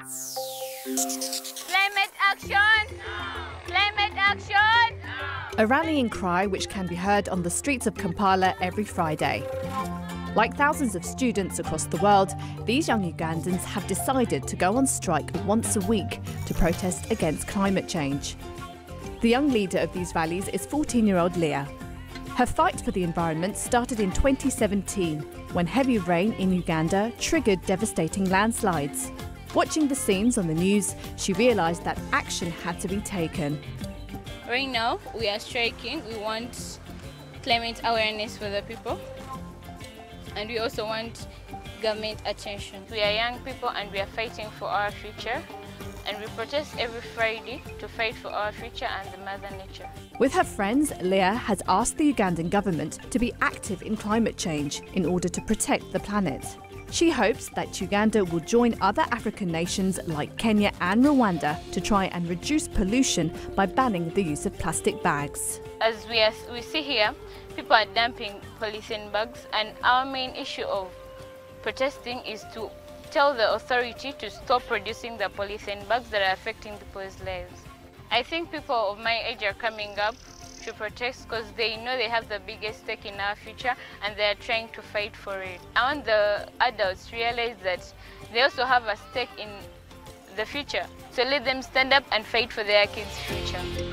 Climate action! Climate action! A rallying cry which can be heard on the streets of Kampala every Friday. Like thousands of students across the world, these young Ugandans have decided to go on strike once a week to protest against climate change. The young leader of these rallies is 14-year-old Leah. Her fight for the environment started in 2017 when heavy rain in Uganda triggered devastating landslides. Watching the scenes on the news, she realised that action had to be taken. Right now, we are striking. We want climate awareness for the people. And we also want government attention. We are young people and we are fighting for our future. And we protest every Friday to fight for our future and the Mother Nature. With her friends, Leah has asked the Ugandan government to be active in climate change in order to protect the planet. She hopes that Uganda will join other African nations like Kenya and Rwanda to try and reduce pollution by banning the use of plastic bags. As we see here, people are dumping polythene bags, and our main issue of protesting is to tell the authority to stop producing the polythene bags that are affecting people's lives. I think people of my age are coming up to protest because they know they have the biggest stake in our future and they are trying to fight for it. I want the adults to realize that they also have a stake in the future. So let them stand up and fight for their kids' future.